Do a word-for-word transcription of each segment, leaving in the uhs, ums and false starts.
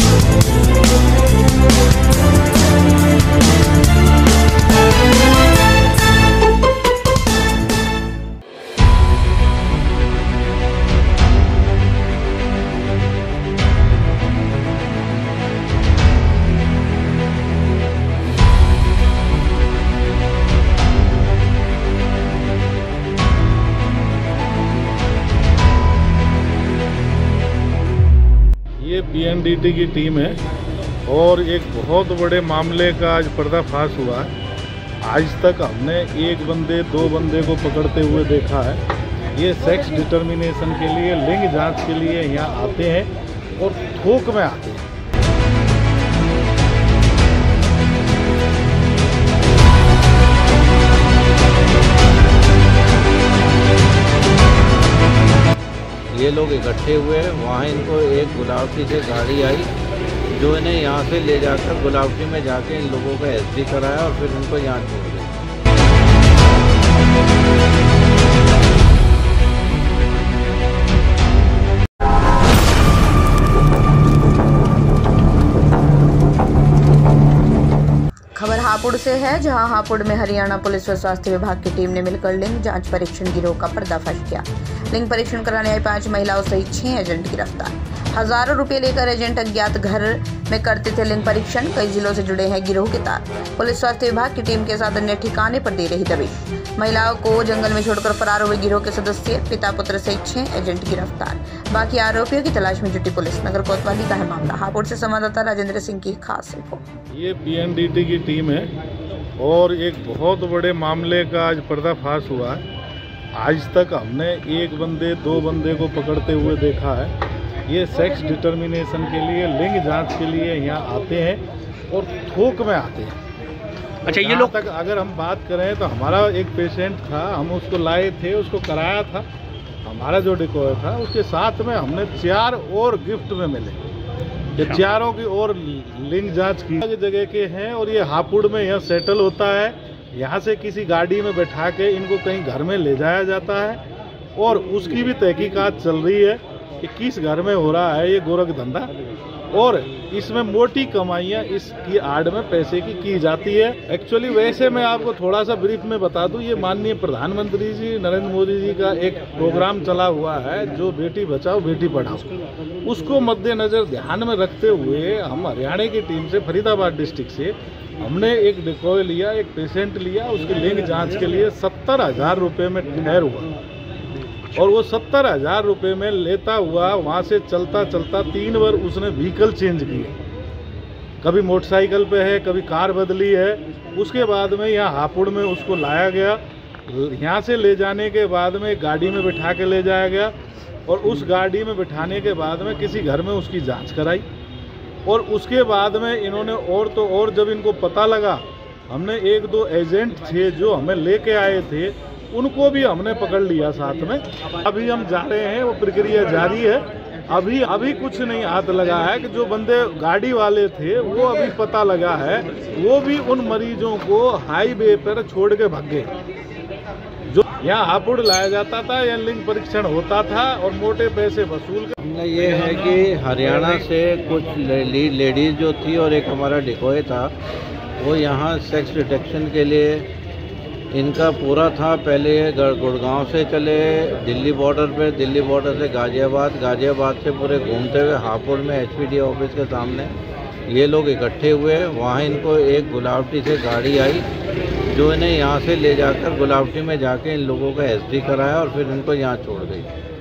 ये B N D T की team है और एक बहुत बड़े मामले का आज पर्दाफाश हुआ है। आज तक हमने एक बंदे दो बंदे को पकड़ते हुए देखा है। ये सेक्स डिटर्मिनेशन के लिए, लिंग जांच के लिए यहाँ आते हैं और थोक में आते हैं। ये लोग इकट्ठे हुए, वहाँ इनको एक गुलावटी से गाड़ी आई जो इन्हें यहाँ से ले जाकर गुलावटी में जाके इन लोगों का एस डी कराया और फिर उनको यहाँ छोड़ दिया। खबर हापुड़ से है, जहां हापुड़ में हरियाणा पुलिस व स्वास्थ्य विभाग की टीम ने मिलकर लिंग जांच परीक्षण गिरोह का पर्दाफाश किया। लिंग परीक्षण कराने आई पांच महिलाओं सहित छह एजेंट गिरफ्तार। हजारों रुपए लेकर एजेंट अज्ञात घर में करते थे लिंग परीक्षण। कई जिलों से जुड़े हैं गिरोह के तार। पुलिस स्वास्थ्य विभाग की टीम के साथ अन्य ठिकाने पर दे रही दबिश। महिलाओं को जंगल में छोड़कर फरार हुए गिरोह के सदस्य, पिता पुत्र सहित छह एजेंट गिरफ्तार। बाकी आरोपियों की तलाश में जुटी पुलिस। नगर कोतवाली का है मामला। हापुड़ से संवाददाता राजेंद्र सिंह की खास रिपोर्ट। ये बी एन डी टी की टीम है और एक बहुत बड़े मामले का आज पर्दाफाश हुआ है। आज तक हमने एक बंदे दो बंदे को पकड़ते हुए देखा है। ये सेक्स डिटर्मिनेशन के लिए, लिंग जांच के लिए यहाँ आते हैं और थोक में आते हैं। अच्छा, ये लोग तक अगर हम बात करें तो हमारा एक पेशेंट था, हम उसको लाए थे, उसको कराया था। हमारा जो डिकॉय था उसके साथ में हमने चार और गिफ्ट में मिले। ये चारों की और लिंग जांच की जगह के हैं और ये हापुड़ में यहाँ सेटल होता है। यहाँ से किसी गाड़ी में बैठा के इनको कहीं घर में ले जाया जाता है और उसकी भी तहकीकात चल रही है कि किस घर में हो रहा है ये गोरख धंधा, और इसमें मोटी कमाइयाँ इसकी आड़ में पैसे की की जाती है। एक्चुअली वैसे मैं आपको थोड़ा सा ब्रीफ में बता दूं, ये माननीय प्रधानमंत्री जी नरेंद्र मोदी जी का एक प्रोग्राम चला हुआ है जो बेटी बचाओ बेटी पढ़ाओ, उसको मद्देनजर ध्यान में रखते हुए हम हरियाणा की टीम से फरीदाबाद डिस्ट्रिक्ट से हमने एक डिकॉय लिया, एक पेशेंट लिया। उसकी लिंग जाँच के लिए सत्तर हजार रुपये में ठहर हुआ और वो सत्तर हजार रुपये में लेता हुआ वहाँ से चलता चलता तीन बार उसने व्हीकल चेंज किए। कभी मोटरसाइकिल पे है, कभी कार बदली है। उसके बाद में यहाँ हापुड़ में उसको लाया गया। यहाँ से ले जाने के बाद में गाड़ी में बिठा के ले जाया गया और उस गाड़ी में बिठाने के बाद में किसी घर में उसकी जांच कराई और उसके बाद में इन्होंने और तो और जब इनको पता लगा, हमने एक दो एजेंट थे जो हमें लेके आए थे, उनको भी हमने पकड़ लिया साथ में। अभी हम जा रहे हैं, वो प्रक्रिया जारी है। अभी अभी कुछ नहीं हाथ लगा है कि जो बंदे गाड़ी वाले थे वो अभी पता लगा है, वो भी उन मरीजों को हाईवे पर छोड़ के भाग गए। जो यहाँ हापुड़ लाया जाता था, यहाँ लिंग परीक्षण होता था और मोटे पैसे वसूल कर। ये है कि हरियाणा से कुछ ले, लेडीज जो थी और एक हमारा डिकॉय था, वो यहाँ सेक्स डिटेक्शन के लिए इनका पूरा था। पहले गुड़गांव से चले दिल्ली बॉर्डर पे, दिल्ली बॉर्डर से गाजियाबाद, गाजियाबाद से पूरे घूमते हुए हापुड़ में एच पी डी ऑफिस के सामने ये लोग इकट्ठे हुए। वहाँ इनको एक गुलावटी से गाड़ी आई जो इन्हें यहाँ से ले जाकर गुलावटी में जाके इन लोगों का एस डी कराया और फिर इनको यहाँ छोड़ गई।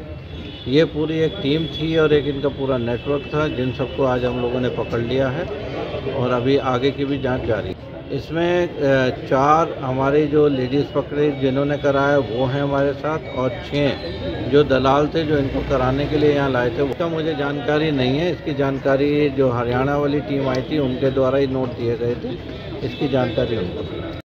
ये पूरी एक टीम थी और एक इनका पूरा नेटवर्क था, जिन सबको आज हम लोगों ने पकड़ लिया है और अभी आगे की भी जाँच जारी है। इसमें चार हमारी जो लेडीज़ पकड़े जिन्होंने कराया वो हैं हमारे साथ, और छः जो दलाल थे जो इनको कराने के लिए यहाँ लाए थे। उसका मुझे जानकारी नहीं है। इसकी जानकारी जो हरियाणा वाली टीम आई थी उनके द्वारा ही नोट दिए गए थे, इसकी जानकारी उनको।